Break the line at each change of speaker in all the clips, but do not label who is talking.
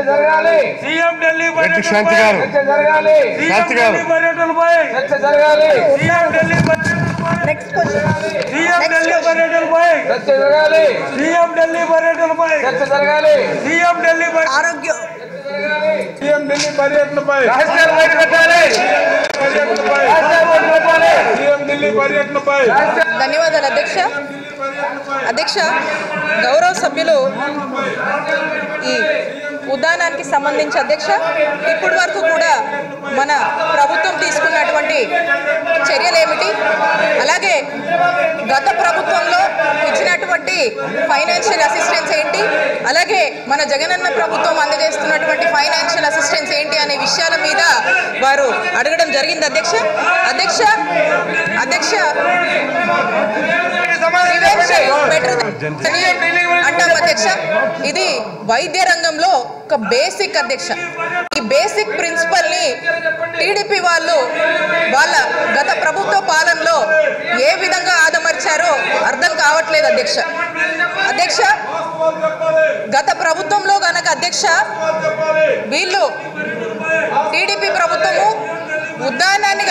CM Delhi పర్యటనపై
ధన్యవాదాలు అధ్యక్ష. అధ్యక్ష, గౌరవ సభ్యులు ఈ ఉద్యానానికి సంబంధించి అధ్యక్ష ఇప్పటి వరకు కూడా మన ప్రభుత్వం తీసుకున్నటువంటి చర్యలేమిటి, అలాగే గత ప్రభుత్వంలో ఇచ్చినటువంటి ఫైనాన్షియల్ అసిస్టెన్స్ ఏంటి, అలాగే మన జగనన్న ప్రభుత్వం అందజేస్తున్నటువంటి ఫైనాన్షియల్ అసిస్టెన్స్ ఏంటి అనే విషయాల మీద వారు అడగడం జరిగింది అధ్యక్ష. అధ్యక్ష అధ్యక్ష అంటాం అధ్యక్ష, ఇది వైద్య రంగంలో ఒక బేసిక్ అధ్యక్ష. ఈ బేసిక్ ప్రిన్సిపల్ ని టీడీపీ వాళ్ళు వాళ్ళ గత ప్రభుత్వ పాలనలో ఏ విధంగా ఆదమర్చారో అర్థం కావట్లేదు అధ్యక్ష. అధ్యక్ష, గత ప్రభుత్వంలో గనక అధ్యక్ష వీళ్ళు టీడీపీ ప్రభుత్వము ఉద్యానాన్ని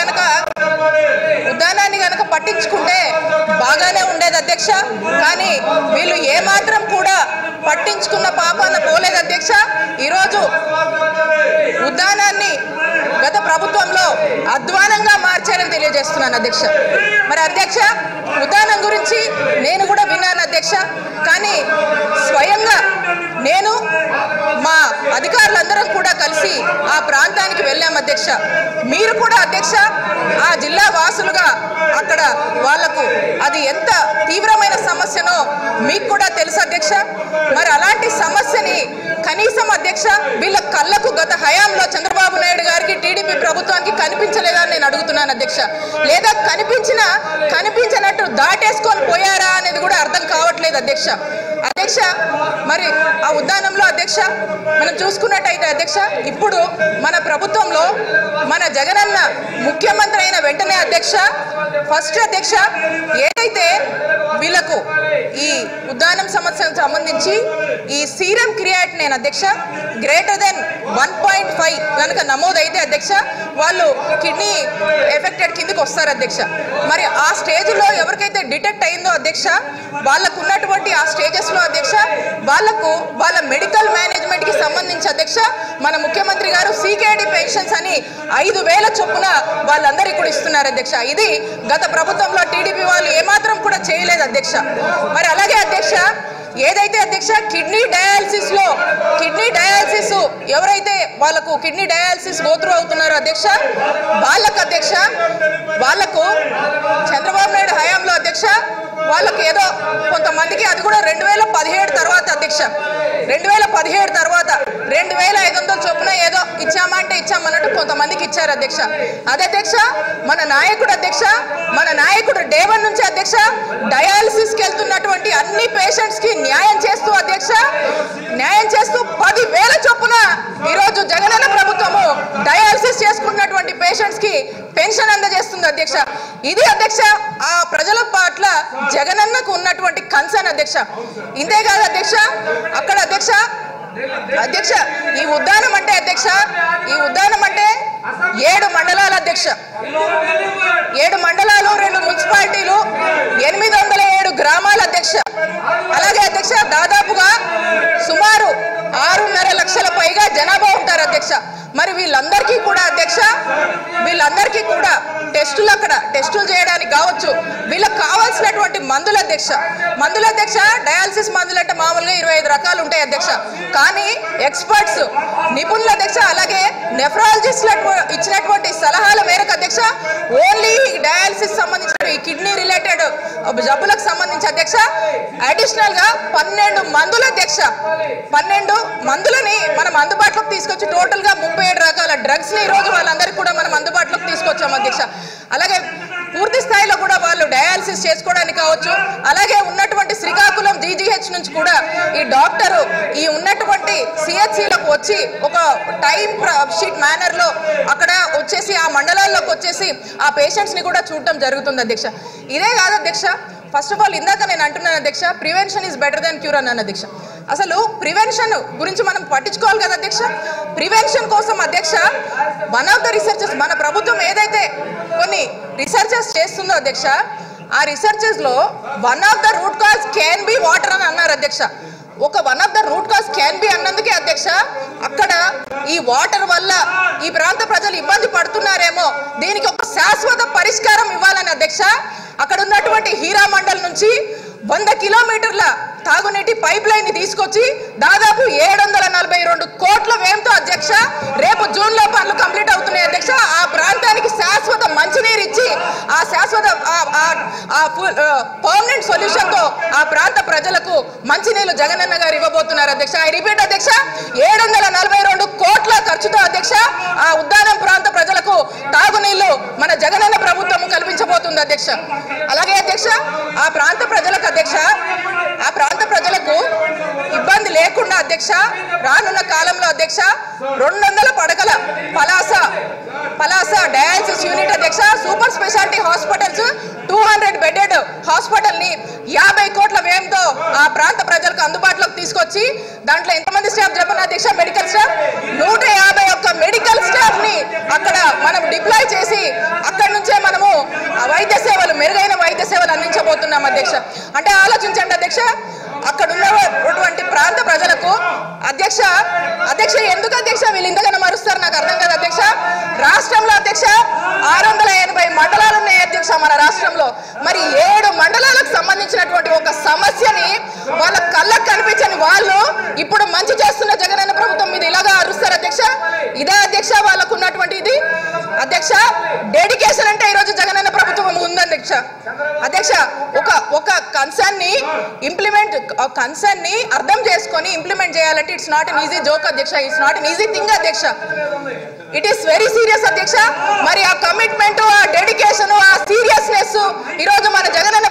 గనక పట్టించుకుంటే బాగానే ఉండేది అధ్యక్ష. కానీ వీళ్ళు ఏమాత్రం కూడా పట్టించుకున్న పాపాన పోలేదు అధ్యక్ష. ఈరోజు ఉద్యానాన్ని గత ప్రభుత్వంలో అధ్వానంగా మార్చారని తెలియజేస్తున్నాను అధ్యక్ష. మరి అధ్యక్ష, ఉద్యానం గురించి నేను కూడా విన్నాను అధ్యక్ష. కానీ స్వయంగా నేను మా అధికారులందరం కూడా కలిసి ఆ ప్రాంతానికి వెళ్ళాం అధ్యక్ష. మీరు కూడా అధ్యక్ష ఆ జిల్లా వాసులుగా అక్కడ వాళ్లకు అది ఎంత తీవ్రమైన సమస్యనో మీకు కూడా తెలుసు అధ్యక్ష. మరి అలాంటి సమస్యని కనీసం అధ్యక్ష వీళ్ళ కళ్ళకు గత హయాంలో చంద్రబాబు నాయుడు గారికి టీడీపీ ప్రభుత్వానికి కనిపించలేదా అని నేను అడుగుతున్నాను అధ్యక్ష. లేదా కనిపించినట్టు దాటేసుకొని పోయారా అనేది కూడా అర్థం కావట్లేదు అధ్యక్ష. అధ్యక్ష, మరి ఆ ఉద్యానంలో అధ్యక్ష మనం చూసుకున్నట్టయితే అధ్యక్ష ఇప్పుడు మన ప్రభుత్వంలో మన జగనన్న ముఖ్యమంత్రి అయిన వెంటనే అధ్యక్ష ఫస్ట్ అధ్యక్ష ఏదైతే వీళ్ళకు ఈ ఉద్యానం సమస్యకు సంబంధించి ఈ సీరం క్రియాటినిన్ అధ్యక్ష గ్రేటర్ దెన్ 1.5 కనుక నమోదైతే అధ్యక్ష వాళ్ళు కిడ్నీ ఎఫెక్టెడ్ కిందకి వస్తారు అధ్యక్ష. మరి ఆ స్టేజ్లో ఎవరికైతే డిటెక్ట్ అయిందో అధ్యక్ష వాళ్ళకు ఉన్నటువంటి ఆ స్టేజెస్లో అధ్యక్ష వాళ్ళకు వాళ్ళ మెడికల్ మేనేజ్మెంట్కి సంబంధించి అధ్యక్ష మన ముఖ్యమంత్రి గారు సీకేడి పెన్షన్స్ అని 5,000 చొప్పున వాళ్ళందరికీ కూడా ఇస్తున్నారు అధ్యక్ష. ఇది గత ప్రభుత్వంలో టీడీపీ వాళ్ళు ఏమాత్రం కూడా చేయలేదు అధ్యక్ష. మరి అలాగే అధ్యక్ష ఏదైతే అధ్యక్ష కిడ్నీ డయాలసిస్ ఎవరైతే వాళ్ళకు కిడ్నీ డయాలసిస్ గోత్రూ అవుతున్నారో అధ్యక్ష వాళ్ళకు చంద్రబాబు నాయుడు హయాంలో అధ్యక్ష వాళ్ళకి ఏదో కొంతమందికి అది కూడా 2017 తర్వాత అధ్యక్ష 2017 తర్వాత 2,500 చొప్పున ఏదో ఇచ్చామంటే ఇచ్చామన్నట్టు కొంతమందికి ఇచ్చారు అధ్యక్ష. అదే అధ్యక్ష మన నాయకుడు డే 1 నుంచి అధ్యక్ష డయాలసిస్కి వెళ్తున్నటువంటి అన్ని పేషెంట్స్ కి న్యాయం చేస్తూ 10,000 చొప్పున ఈరోజు జగనన్న ప్రభుత్వము డయాలసిస్ చేసుకున్నటువంటి పేషెంట్స్ కి పెన్షన్ అందజేస్తుంది అధ్యక్ష. ఇది అధ్యక్ష ఆ ప్రజల పట్ల జగనన్నకు ఉన్నటువంటి కన్సర్న్ అధ్యక్ష. ఇంతే కాదు అధ్యక్ష అక్కడ అధ్యక్ష ఈ ఉద్యానం అంటే 7 మండలాలు అధ్యక్ష 7 మండలాలు 2 మున్సిపాలిటీలు 807 గ్రామాల అధ్యక్ష. అలాగే అధ్యక్ష దాదాపుగా సుమారు 6.5 లక్షల పైగా జనాభా ఉంటారు అధ్యక్ష. మరి వీళ్ళందరికీ కూడా టెస్టులు చేయడానికి కావచ్చు వీళ్ళకి కావాల్సినటువంటి మందుల అధ్యక్ష డయాలసిస్ మందులు అంటే మామూలుగా 25 రకాలు ఉంటాయి అధ్యక్ష. కానీ ఎక్స్పర్ట్స్ నిపుణుల అధ్యక్ష అలాగే నెఫ్రాలజిస్టులు ఇచ్చినటువంటి సలహాల మేరకు అధ్యక్ష ఓన్లీ డయాలసిస్ సంబంధించిన ఈ కిడ్నీ రిలేటెడ్ జబ్బులకు సంబంధించి అధ్యక్ష అడిషనల్ గా 12 మందులు అధ్యక్ష 12 మందులని మనం అందుబాటులోకి తీసుకొచ్చి టోటల్ గా 37 రకాల డ్రగ్స్ ని ఈ రోజు వాళ్ళందరికీ కూడా మనం అందుబాటులోకి తీసుకొచ్చాం అధ్యక్ష. అలాగే పూర్తి స్థాయిలో కూడా వాళ్ళు డయాలసిస్ చేసుకోవడానికి కావచ్చు. అలాగే ఉన్నటువంటి శ్రీకాకుళం జీజీహెచ్ నుంచి కూడా ఈ డాక్టరు ఈ ఉన్నటువంటి సిహెచ్సిలకు వచ్చి ఒక టైం షీట్ మేనర్ లో అక్కడ వచ్చేసి ఆ మండలాల్లోకి వచ్చేసి ఆ పేషెంట్స్ ని కూడా చూడటం జరుగుతుంది అధ్యక్ష. ఇదే కాదు అధ్యక్ష ఫస్ట్ ఆఫ్ ఆల్ ఇందాక నేను అంటున్నాను అధ్యక్ష prevention is better than cure అన్నాను అధ్యక్ష. అసలు ప్రివెన్షన్ గురించి మనం పట్టించుకోవాలి కదా అధ్యక్ష. ప్రివెన్షన్ కోసం అధ్యక్ష వన్ ఆఫ్ ద రీసెర్చెస్ మన ప్రభుత్వం ఏదైతే కొన్ని రీసెర్చెస్ చేస్తుందో అధ్యక్ష, ఆ రీసెర్చెస్లో one of the root cause can be water అని అన్నారు అధ్యక్ష. ఒక one of the root cause can be అన్నందుకే అధ్యక్ష అక్కడ ఈ వాటర్ వల్ల ఈ ప్రాంత ప్రజలు ఇబ్బంది పడుతున్నారేమో, దీనికి ఒక శాశ్వత పరిష్కారం ఇవ్వాలని అధ్యక్ష అక్కడ ఉన్నటువంటి హీరా మండల్ నుంచి 100 కిలోమీటర్ల తాగునీటి పైప్ లైన్ ని తీసుకొచ్చి దాదాపు 742 కోట్ల వ్యయంతో అధ్యక్ష రేపు జూన్ లో పనులు కంప్లీట్ అవుతున్నాయి అధ్యక్ష. ఆ ప్రాంతానికి శాశ్వత మంచినీరు ఇచ్చి ఆ శాశ్వత పర్మనెంట్ సొల్యూషన్ తో ఆ ప్రాంత ప్రజలకు మంచినీళ్లు జగనన్న గారు ఇవ్వబోతున్నారు అధ్యక్ష. ఐ రిపీట్ అధ్యక్ష, 742 కోట్ల ఖర్చుతో అధ్యక్ష ఆ ఉద్దానం ప్రాంత ప్రజలకు తాగునీళ్లు మన జగనన్న ప్రభుత్వం కల్పించబోతుంది అధ్యక్ష. అలాగే అధ్యక్ష ఆ ప్రాంత ప్రజలకు అధ్యక్ష ఆ ప్రాంత ప్రజలకు ఇబ్బంది లేకుండా అధ్యక్ష రానున్న కాలంలో అధ్యక్ష 200 పడకల పలాస డయాలసిస్ యూనిట్ అధ్యక్ష, super speciality hospitals 200 bedded hospital ని 50 కోట్ల వ్యయంతో ఆ ప్రాంత ప్రజలకు అందుబాటులోకి తీసుకొచ్చి దాంట్లో ఎంతమంది స్టాఫ్ చెప్పిన అధ్యక్ష మెడికల్ స్టాఫ్ 151 మెడికల్ స్టాఫ్ ని అక్కడ మనం డిప్లాయ్ చేసి అక్కడి నుంచే మనము వైద్య సేవలు మెరుగైన వైద్య సేవలు అందించబోతున్నాం అధ్యక్ష. అంటే ఆలోచించండి అధ్యక్ష అక్కడ ఉన్నటువంటి ప్రాంత ప్రజలకు అధ్యక్ష ఎందుకు అధ్యక్ష వీళ్ళు ఇంతగానో మరుస్తారు నాకు అర్థం కాదు అధ్యక్ష. రాష్ట్రంలో అధ్యక్ష 680 మండలాలు ఉన్నాయి అధ్యక్ష మన రాష్ట్రంలో. మరి 7 మండలాలకు సంబంధించినటువంటి ఒక సమస్యని వాళ్ళ కళ్ళకు కనిపించని వాళ్ళు ఇప్పుడు మంచి చేస్తున్న జగనన్న ప్రభుత్వం మీద ఇలాగా అరుస్తారు అధ్యక్ష. ఇదే అధ్యక్ష వాళ్ళకు ఉన్నటువంటి ఇది అధ్యక్ష డెడికేషన్ అంటే ఈరోజు జగనన్న ప్రభుత్వం ఉంది అధ్యక్ష. అధ్యక్ష ఒక కన్సర్న్ ని అర్థం చేసుకొని ఇంప్లిమెంట్ చేయాలంటే it's not an easy joke అధ్యక్ష, it's not an easy thing అధ్యక్ష, ఇట్ ఈస్ వెరీ సీరియస్ అధ్యక్ష. మరి ఆ కమిట్మెంట్, ఆ డెడికేషన్, ఆ సీరియస్నెస్ ఈరోజు మన జగనన్న